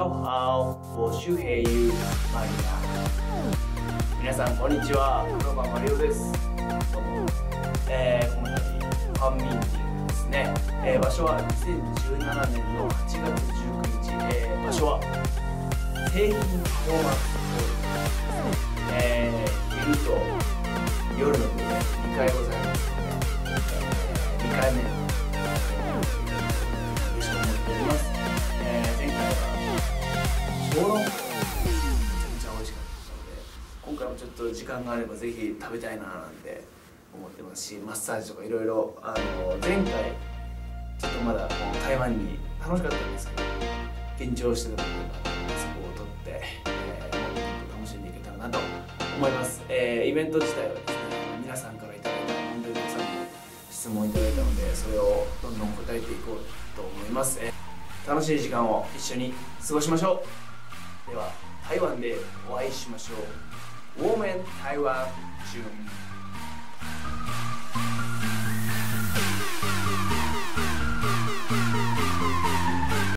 好好，我是黑ユマリア。皆さんこんにちは、黒羽マリオです。どうも。この度ファンミーティングですね。場所は2017年の8月19日。場所は製品パフォーマンスホールです。昼と夜の部で2回ございますので、2回目の嬉しく思っております。前回は小籠包めちゃめちゃ美味しかったので、今回もちょっと時間があればぜひ食べたいななんて思ってますし、マッサージとかいろいろ前回ちょっとまだ台湾に楽しかったんですけど、緊張してた部分があったので、そこを取って、もっと楽しんでいけたらなと思います。イベント自体はですね、皆さんからいただいた本当にたくさんの質問をいただいたので、それをどんどん答えていこうと思います。楽しい時間を一緒に過ごしましょう。では台湾でお会いしましょう。我们台湾见。